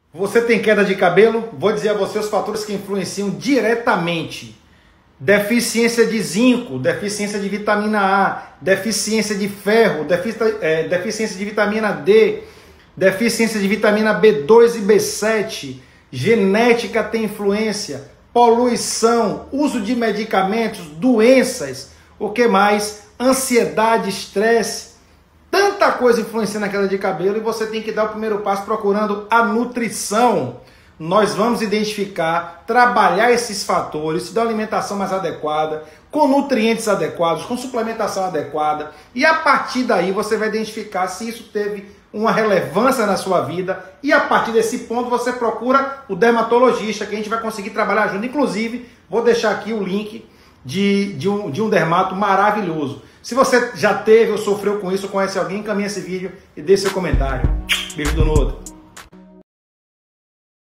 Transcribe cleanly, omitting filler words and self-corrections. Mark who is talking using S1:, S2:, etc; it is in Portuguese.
S1: Você tem queda de cabelo? Vou dizer a você os fatores que influenciam diretamente. Deficiência de zinco, deficiência de vitamina A, deficiência de ferro, deficiência de vitamina D, deficiência de vitamina B2 e B7, genética tem influência, poluição, uso de medicamentos, doenças, o que mais? Ansiedade, estresse, tanta coisa influencia na queda de cabelo e você tem que dar o primeiro passo procurando a nutrição. Nós vamos identificar, trabalhar esses fatores, dar uma alimentação mais adequada, com nutrientes adequados, com suplementação adequada, e a partir daí você vai identificar se isso teve uma relevância na sua vida, e a partir desse ponto você procura o dermatologista, que a gente vai conseguir trabalhar junto. Inclusive, vou deixar aqui o link de um dermato maravilhoso. Se você já teve ou sofreu com isso, conhece alguém, encaminha esse vídeo e deixe seu comentário. Beijo do Nodo.